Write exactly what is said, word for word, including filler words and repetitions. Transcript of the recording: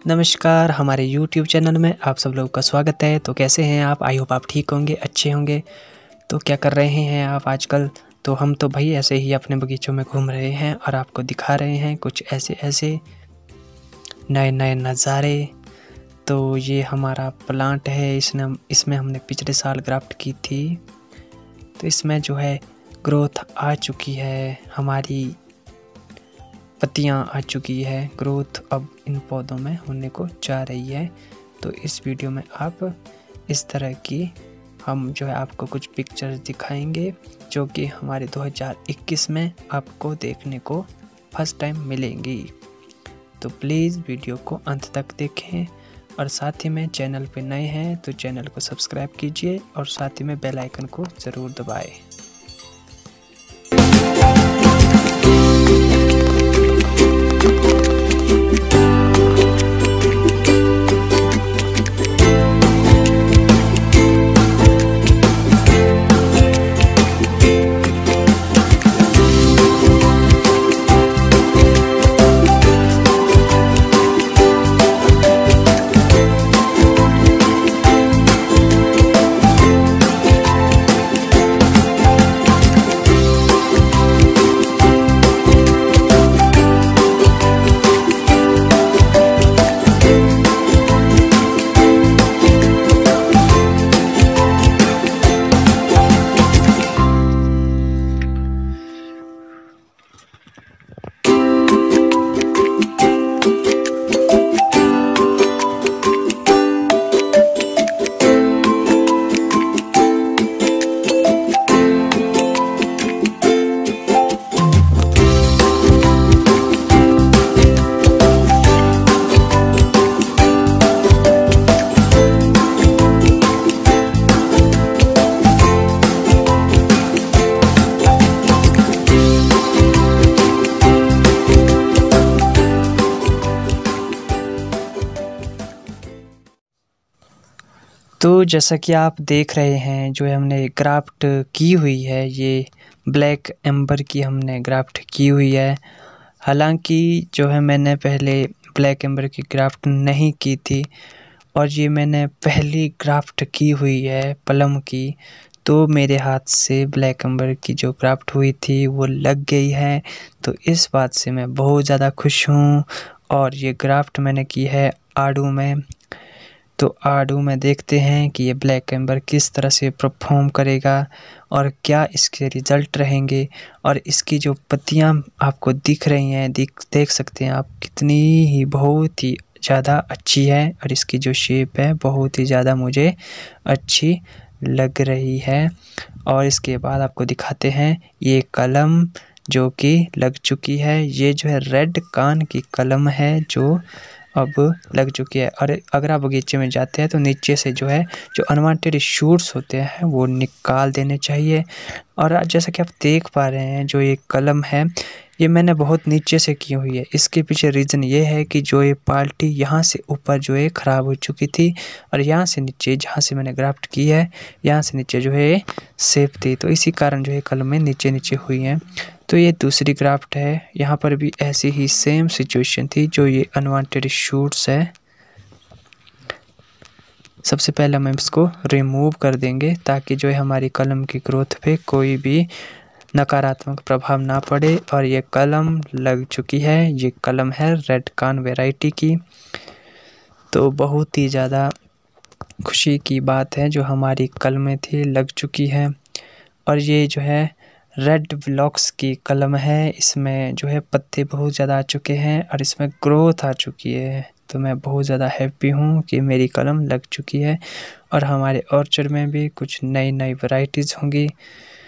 नमस्कार, हमारे YouTube channel में आप सब लोगों का स्वागत है। तो कैसे हैं आप? आई होप आप ठीक होंगे, अच्छे होंगे। तो क्या कर रहे हैं आप आजकल? तो हम तो भाई ऐसे ही अपने बगीचों में घूम रहे हैं और आपको दिखा रहे हैं कुछ ऐसे ऐसे नए नए नज़ारे। तो ये हमारा प्लांट है, इसने इसमें हमने पिछले साल ग्राफ्ट की थी। तो इसमें जो है ग्रोथ आ चुकी है, हमारी पत्तियां आ चुकी है, ग्रोथ अब इन पौधों में होने को जा रही है। तो इस वीडियो में आप इस तरह की हम जो है आपको कुछ पिक्चर्स दिखाएंगे जो कि हमारे दो हज़ार इक्कीस में आपको देखने को फर्स्ट टाइम मिलेंगी। तो प्लीज़ वीडियो को अंत तक देखें और साथ ही में चैनल पे नए हैं तो चैनल को सब्सक्राइब कीजिए और साथ ही में बेल आइकन को ज़रूर दबाएं। तो जैसा कि आप देख रहे हैं जो हमने ग्राफ्ट की हुई है, ये ब्लैक एम्बर की हमने ग्राफ्ट की हुई है। हालांकि जो है मैंने पहले ब्लैक एम्बर की ग्राफ्ट नहीं की थी और ये मैंने पहली ग्राफ्ट की हुई है प्लम की। तो मेरे हाथ से ब्लैक एम्बर की जो ग्राफ्ट हुई थी वो लग गई है। तो इस बात से मैं बहुत ज़्यादा खुश हूँ। और ये ग्राफ्ट मैंने की है आड़ू में। तो आड़ू में देखते हैं कि ये ब्लैक एम्बर किस तरह से परफॉर्म करेगा और क्या इसके रिज़ल्ट रहेंगे। और इसकी जो पत्तियां आपको दिख रही हैं, दिख देख सकते हैं आप, कितनी ही बहुत ही ज़्यादा अच्छी है और इसकी जो शेप है बहुत ही ज़्यादा मुझे अच्छी लग रही है। और इसके बाद आपको दिखाते हैं ये कलम जो कि लग चुकी है। ये जो है रेड कान की कलम है जो अब लग चुकी है। और अगर आप बगीचे में जाते हैं तो नीचे से जो है जो अनवांटेड शूट्स होते हैं वो निकाल देने चाहिए। और जैसा कि आप देख पा रहे हैं जो ये कलम है ये मैंने बहुत नीचे से की हुई है। इसके पीछे रीज़न ये है कि जो ये पाल्टी यहाँ से ऊपर जो है ख़राब हो चुकी थी और यहाँ से नीचे जहाँ से मैंने ग्राफ्ट की है यहाँ से नीचे जो है सेफ थी। तो इसी कारण जो है कलमें नीचे नीचे हुई हैं। तो ये दूसरी ग्राफ्ट है, यहाँ पर भी ऐसी ही सेम सिचुएशन थी। जो ये अनवांटेड शूट्स है, सबसे पहले हम इसको रिमूव कर देंगे ताकि जो है हमारी कलम की ग्रोथ पे कोई भी नकारात्मक प्रभाव ना पड़े। और ये कलम लग चुकी है, ये कलम है रेड कान वैरायटी की। तो बहुत ही ज़्यादा खुशी की बात है जो हमारी कलमें थी लग चुकी है। और ये जो है रेड ब्लॉक्स की कलम है, इसमें जो है पत्ते बहुत ज़्यादा आ चुके हैं और इसमें ग्रोथ आ चुकी है। तो मैं बहुत ज़्यादा हैप्पी हूँ कि मेरी कलम लग चुकी है। और हमारे ऑर्चर्ड में भी कुछ नई नई वैरायटीज़ होंगी